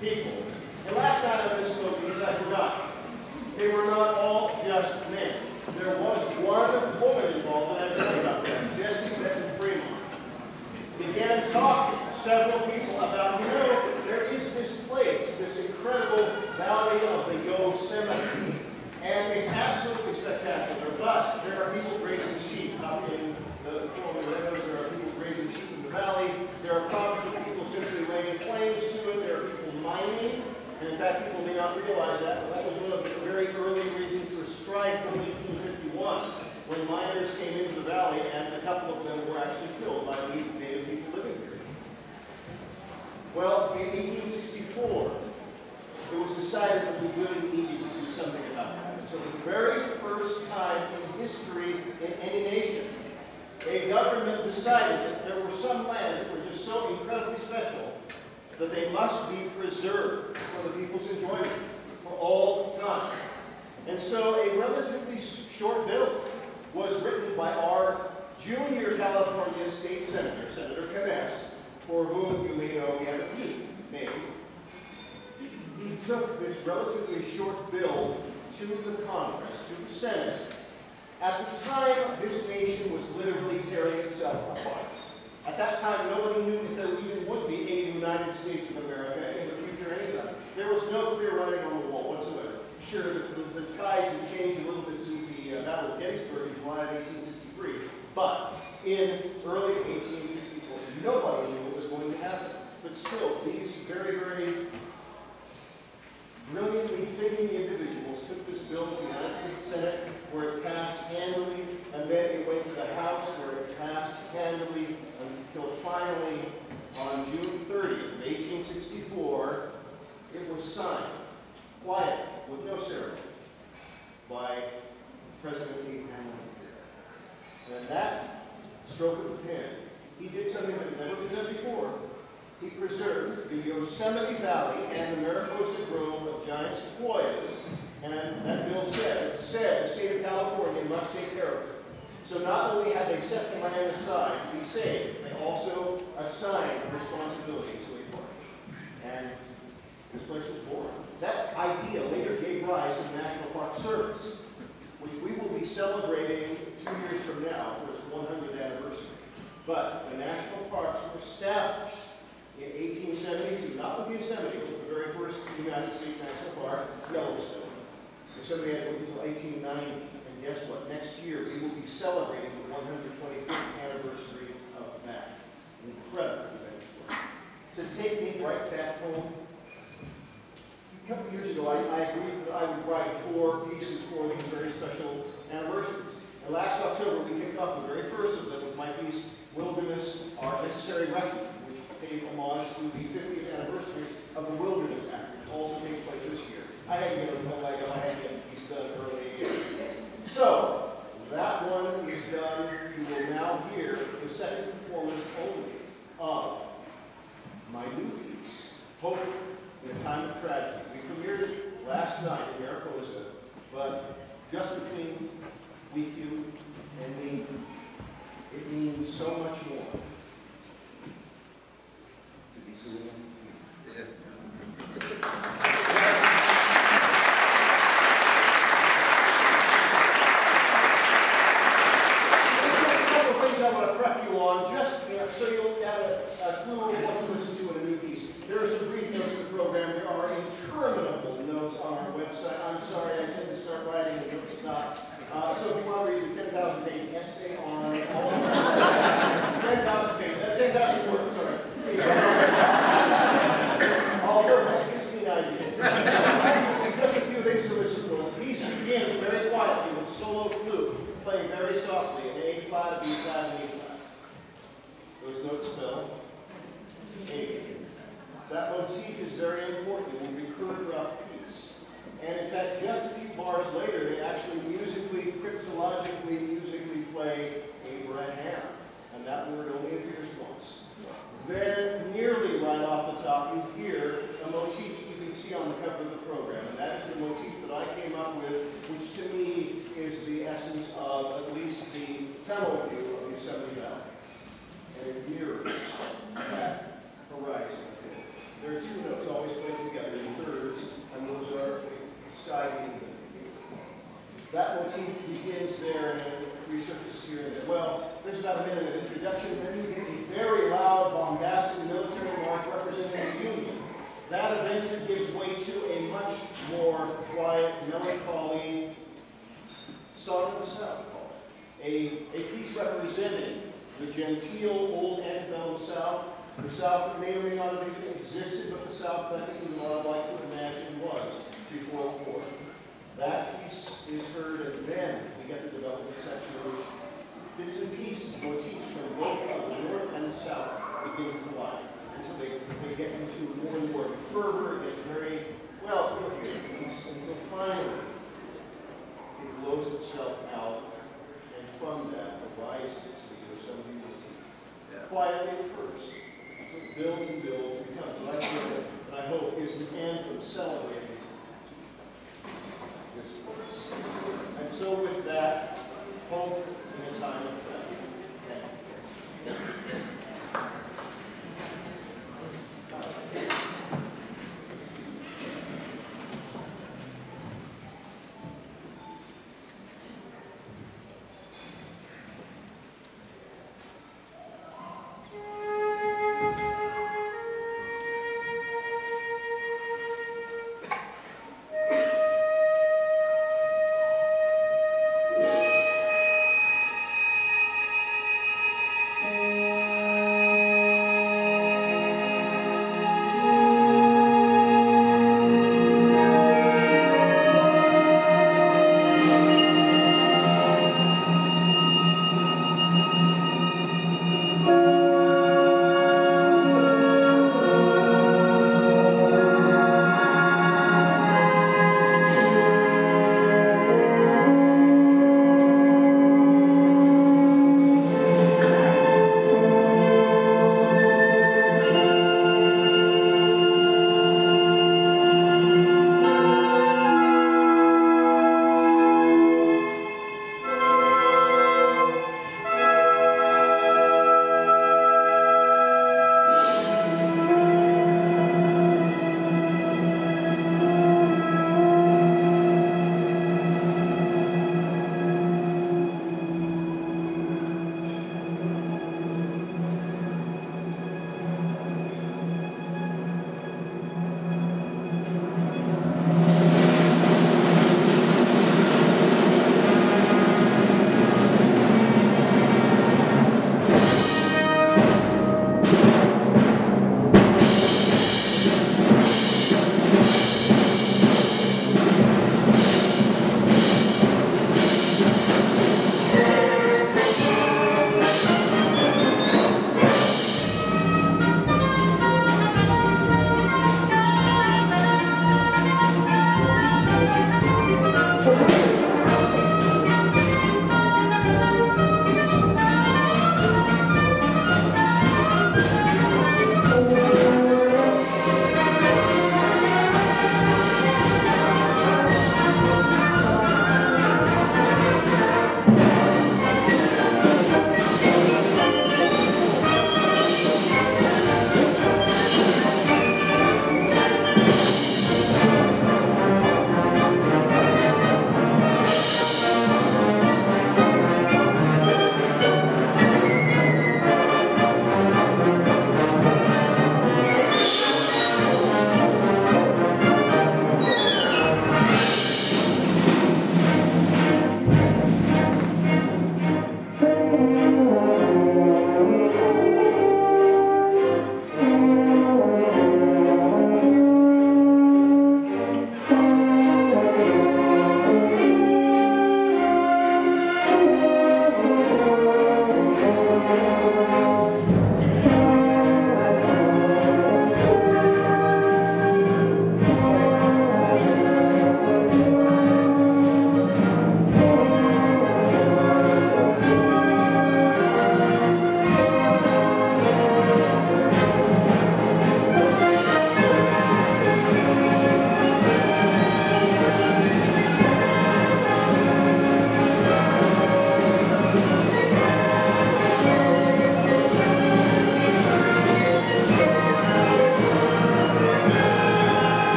people. And last night on this spoke, I forgot. They were not all just men. There was one woman involved, and I've heard about that, Jessie Benton Fremont. Began talking to several people about, there is this place, this incredible valley of the Yosemite, and it's absolutely spectacular, but there are people grazing sheep up in the Coral Meadows, there are people grazing sheep in the valley, there are problems with people simply laying claims to it, there are people mining, and in fact people may not realize that, but that was one of the very early reasons for strife in 1851, when miners came into the valley, and a couple of them were actually killed by the native people living here. Well, in 1864, it was decided that we really needed to do something about that. So for the very first time in history in any nation, a government decided that there were some lands that were just so incredibly special that they must be preserved for the people's enjoyment for all time. And so a relatively short bill was written by our junior California state senator, Senator Conness, for whom you may know we have a P name. He took this relatively short bill to the Congress, to the Senate. At the time, this nation was literally tearing itself apart. At that time, nobody knew that there even would be a United States of America in the future anytime. There was no clear writing on the wall whatsoever. Sure, the tides had changed a little bit since the Battle of Gettysburg in July of 1863, but in early 1864, nobody knew what was going to happen. But still, these very, very brilliantly thinking individuals took this bill to the United States Senate, where it passed handily, and then it went to the House, where it passed handily, until finally, on June 30th, 1864, it was signed, quietly, with no ceremony, by President Abraham Lincoln. And that stroke of the pen, he did something that had never been done before. He preserved the Yosemite Valley and the Mariposa Grove of giant sequoias, and that bill said the state of California must take care of it. So not only had they set the land aside to be saved, they also assigned responsibility to a park. And this place was born. That idea later gave rise to the National Park Service, which we will be celebrating 2 years from now for its 100th anniversary. But the national parks were established in 1872, not with Yosemite, but with the very first United States National Park, Yellowstone. Yosemite had to wait until 1890, and guess what? Next year we will be celebrating the 125th anniversary of that. Incredible event. To take me right back home, a couple of years ago I agreed that I would write 4 pieces for these very special anniversaries. And last October we kicked off the very first of them with my piece, Wilderness, Our Necessary Refuge, which paid homage to the 50th anniversary of the Wilderness Act, which also takes place this year. I had to get I had to get the piece done early. So, that one is done. You will now hear the second performance only of my new piece, Hope in a Time of Tragedy. We premiered it last night in Mariposa, but just between you and me, it means so much more to be doing it. I want to prep you on, just so you'll have a clue of what to listen to in a new piece. There are some brief notes to the program. There are interminable notes on our website. I'm sorry, I tend to start writing and don't stop. So if you want to read the 10,000-page essay on all of that, 10,000 pages, that's 10,000 words, sorry. Although that gives me an idea. Just a few things to listen to. The piece begins very quietly with solo flute, playing very softly. A flat, B flat, and E flat. Those notes spell A. That motif is very important. It will recur throughout the piece. And in fact, just a few bars later, they actually musically, cryptologically, musically play Abraham. And that word only appears once. Then, nearly right off the top, you hear a motif you can see on the cover of the program. And that is the motif that I came up with, which to me is the essence of at least the tunnel view of Yosemite Valley. And it mirrors that horizon. There are 2 notes always played together. begins there and it resurfaces here and there. Well, there's about a minute of introduction, then you get a very loud, bombastic military march representing the Union. That eventually gives way to a much more quiet, melancholy Song of the South, a piece representing the genteel old antebellum South, the South that may or may not have even existed, but the South that we would all like to imagine was before the war. That piece is heard, and then we get the development section, which bits and pieces, motifs from both the North and the South begin to collide. And so they get into more and more fervor. It gets very, well, you'll hear the piece until finally it blows itself out, and from that arises the Yosemite motif. Quietly at first, it builds and builds and becomes what I feel that I hope is an anthem celebrating this place. And so with that, hope in a time of death. Thank you.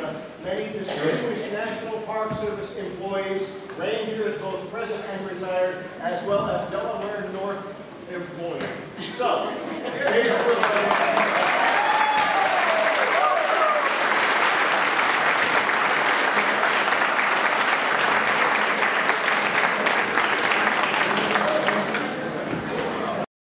many distinguished National Park Service employees, rangers both present and retired, as well as Delaware North employees. So, here's